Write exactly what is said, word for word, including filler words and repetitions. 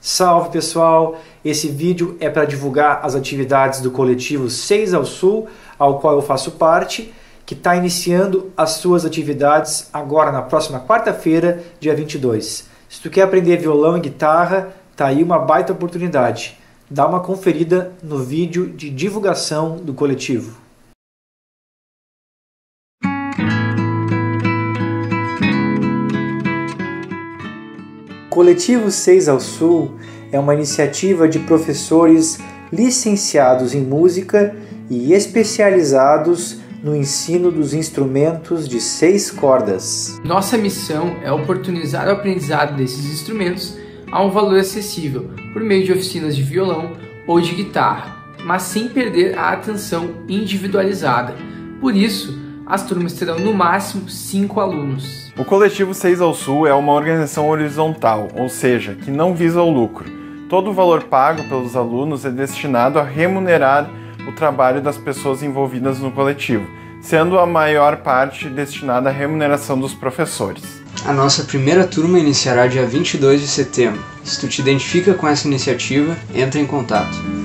Salve pessoal! Esse vídeo é para divulgar as atividades do coletivo seis ao Sul, ao qual eu faço parte, que está iniciando as suas atividades agora na próxima quarta-feira, dia vinte e dois. Se tu quer aprender violão e guitarra, tá aí uma baita oportunidade. Dá uma conferida no vídeo de divulgação do coletivo. Coletivo seis ao Sul é uma iniciativa de professores licenciados em música e especializados no ensino dos instrumentos de seis cordas. Nossa missão é oportunizar o aprendizado desses instrumentos a um valor acessível por meio de oficinas de violão ou de guitarra, mas sem perder a atenção individualizada. Por isso, as turmas terão no máximo cinco alunos. O Coletivo seis ao Sul é uma organização horizontal, ou seja, que não visa o lucro. Todo o valor pago pelos alunos é destinado a remunerar o trabalho das pessoas envolvidas no coletivo, sendo a maior parte destinada à remuneração dos professores. A nossa primeira turma iniciará dia vinte e dois de setembro. Se tu te identifica com essa iniciativa, entra em contato.